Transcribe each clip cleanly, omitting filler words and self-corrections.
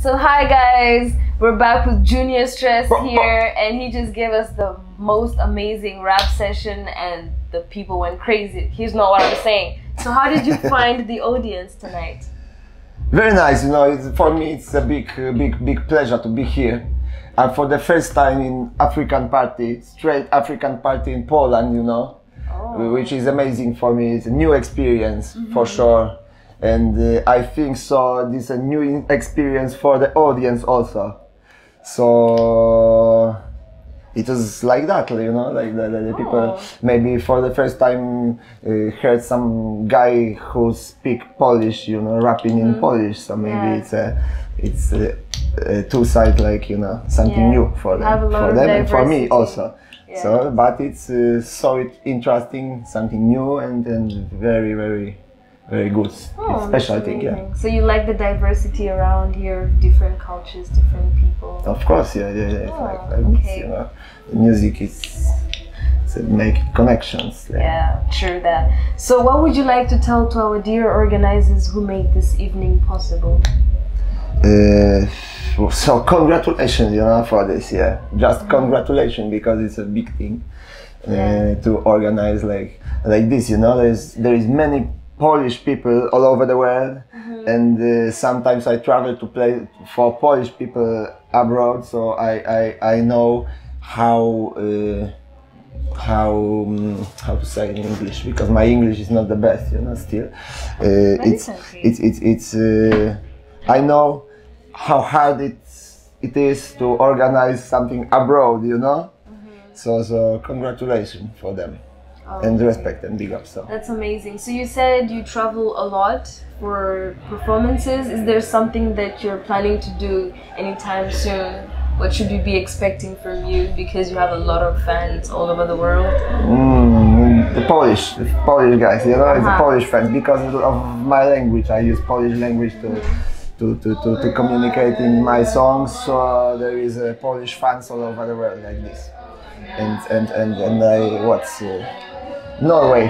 So hi guys, we're back with Junior Stress here, and he just gave us the most amazing rap session and the people went crazy. Here's not what I'm saying. So how did you find the audience tonight? Very nice, you know, for me it's a big pleasure to be here. And for the first time in African party, straight African party in Poland, you know, which is amazing for me. It's a new experience for sure. And I think so this is a new experience for the audience also. So it was like that, you know, like the people maybe for the first time heard some guy who speak Polish, you know, rapping in Polish. So maybe it's a two side, like, you know, something new for them, and for me also. Yeah. So, but it's so interesting, something new and very good. Special thing, yeah. So you like the diversity around here, different cultures, different people? Of course, yeah. Like, you know, the music is make connections. Yeah, true that. So what would you like to tell to our dear organizers who made this evening possible? So congratulations, you know, for this, yeah. Just congratulations, because it's a big thing to organize like this, you know. There is many Polish people all over the world, and sometimes I travel to play for Polish people abroad, so I know how to say in English, because my English is not the best, you know. Still, I know how hard it is to organize something abroad, you know. So congratulations for them. And respect and big up. So that's amazing. So you said you travel a lot for performances. Is there something that you're planning to do anytime soon? What should we be expecting from you, because you have a lot of fans all over the world? The Polish guys, you know, it's the Polish fans, because of my language. I use Polish language to communicate in my songs. So there is Polish fans all over the world like this. And Norway.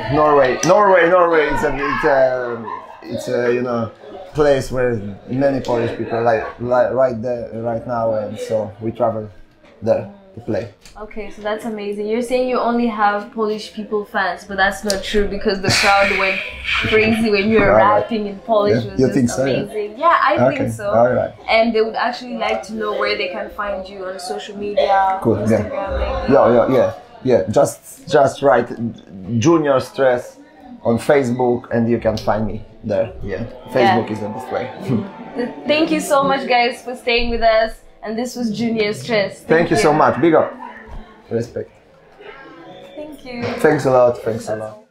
It's a you know, place where many Polish people right there right now, and so we travel there to play. Okay, so that's amazing. You're saying you only have Polish people fans, but that's not true, because the crowd went crazy when you were rapping in Polish. Yeah. It was just amazing. Yeah, I think so. All right. And they would actually like to know where they can find you on social media, Instagram, maybe. Yeah. Just write Junior Stress on Facebook, and you can find me there. Yeah, Facebook is the best way. Thank you so much, guys, for staying with us. And this was Junior Stress. Thank you so much. Big up. Respect. Thank you. Thanks a lot.